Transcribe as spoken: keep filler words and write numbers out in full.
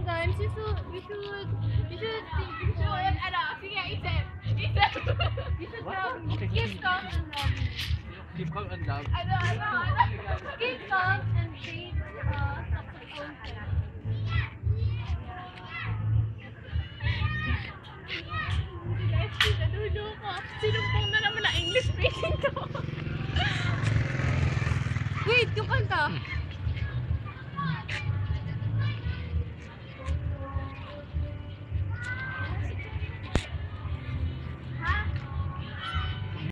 sometimes you should, you should, you should think, you should, ano, sige, isip, isip. You should um, keep calm and loving. Keep calm and love. Ano, ano, ano. Keep calm and take uh, own care. Guys, sinadulo ko. Sinumpong na naman na English speaking to. Wait, yung kanta.